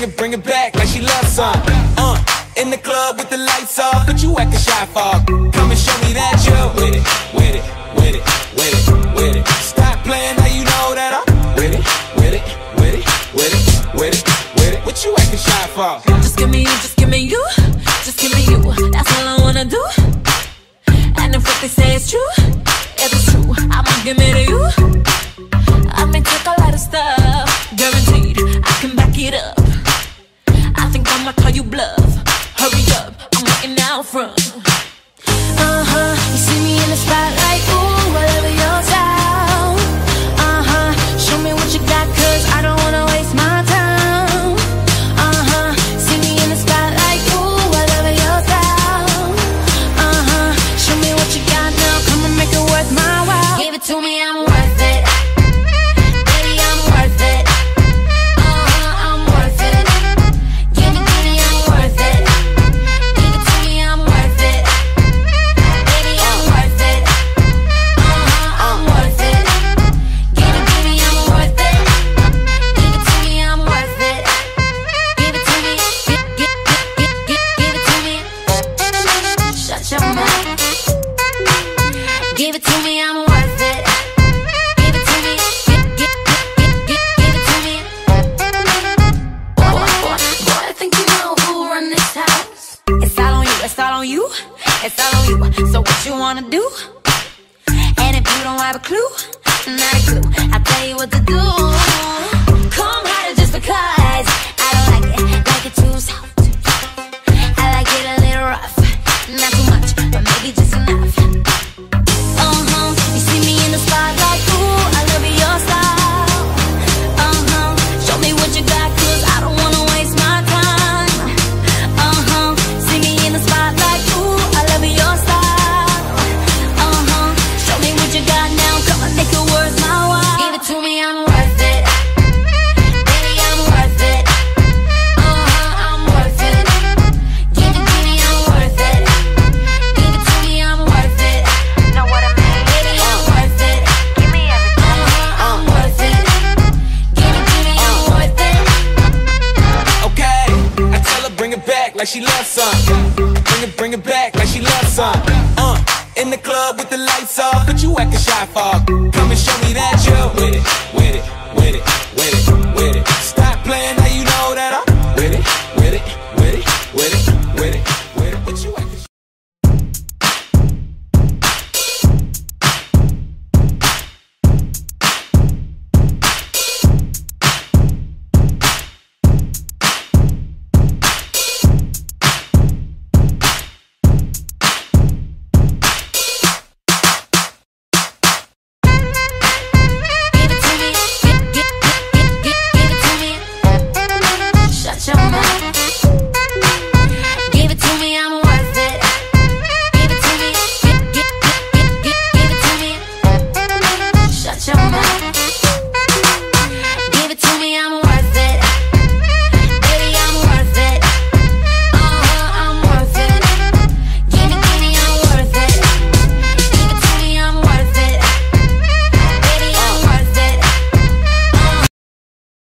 bring it back like she loves some. In the club with the lights off, but you acting shy for. Come and show me that you're with it, with it, with it, with it, with it. Stop playing, now you know that I'm with it, with it, with it, with it, with it, with it. What you acting shy for? Just give me you, just give me you, just give me you. That's all I wanna do. And if what they say is true, if it's true, I'ma give it to you. I may take a lot of stuff, guaranteed I can back it up. I think I'ma call you bluff. Hurry up, I'm waiting out front. You see me in the spotlight, ooh, I love your style. Show me what you got, cause I don't wanna waste my time. See me in the spotlight, ooh, I love your style. Show me what you got now, come and make it worth my while. Give it to me, I'm worth it. Baby, I'm worth it. I'm worth it. Give it to me, I'm worth it. Give it to me, I'm worth it. Baby, I'm worth it. I'm worth it. Give it to me, I'm worth it. Give it to me, I'm worth it. Give it to me, give it to me. Shut your mouth. Give it to me, I'm worth it. Give it to me, give it to me. Boy, I think you know who run this house. It's all on you, it's all on you, it's all on you. So what you wanna do? And if you don't have a clue, not a clue, I'll tell you what to do. Come harder just because I don't like it too soft. I like it a little rough, not too much, but maybe just enough. You see me in the spotlight, ooh, I love your style. Show me what you got, cause I don't wanna waste my time. See me in the spotlight, ooh, I love your style. Show me what you got now, come and make it worth my while. Give it to me, I'm worth it. Baby, I'm worth it. I'm worth it. Give it to me, I'm worth it. Give it to me, I'm worth it. Know what I mean? Baby, I'm worth it. Give me everything. I'm worth it. Give it to me, I'm worth it. Okay, I tell her bring it back like she loves some. Bring it back like she loves some. In the club with the lights off, but you acting shy for. Come and show me that you're with it, with it, with it.